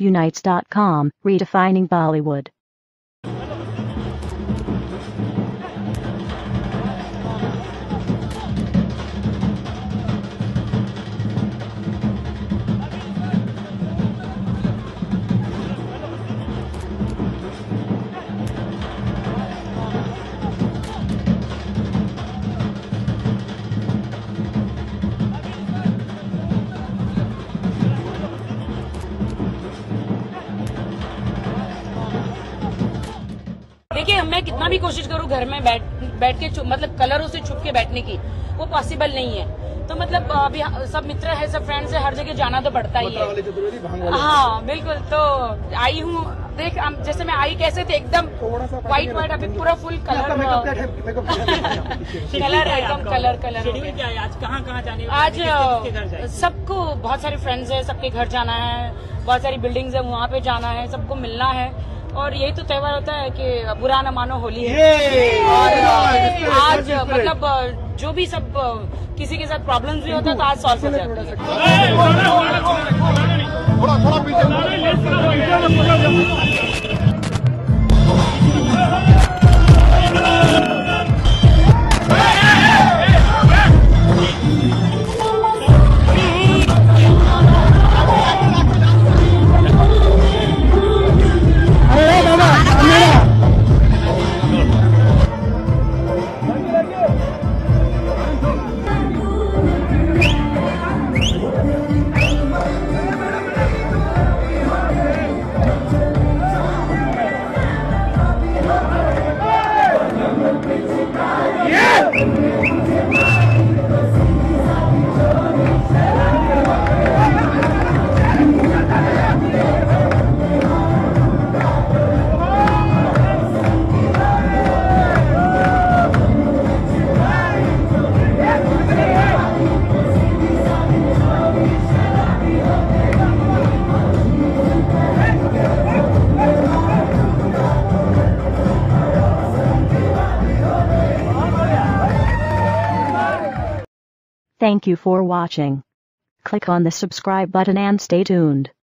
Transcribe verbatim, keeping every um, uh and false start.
Unites dot com, redefining Bollywood. देखिए, मैं कितना भी कोशिश करूं घर में बैठ बैठ के मतलब कलरों से छुप के बैठने की, वो पॉसिबल नहीं है। तो मतलब अभी सब मित्र है, सब फ्रेंड्स है, हर जगह जाना तो पड़ता ही है। हाँ बिल्कुल। तो आई हूँ, देख जैसे मैं आई कैसे थे, एकदम व्हाइट व्हाइट, अभी पूरा फुल कलर कलर एकदम कलर कलर। आज कहाँ कहाँ जाने? आज सबको, बहुत सारे फ्रेंड्स है, सबके घर जाना है, बहुत सारी बिल्डिंग्स है, वहाँ पे जाना है, सबको मिलना है। और यही तो त्योहार होता है कि बुरा न मानो होली है। और आज मतलब जो भी सब किसी के साथ प्रॉब्लम्स भी होता है तो आज सॉल्व हो जाता है। थोड़ा थोड़ा Thank you for watching. Click on the subscribe button and stay tuned.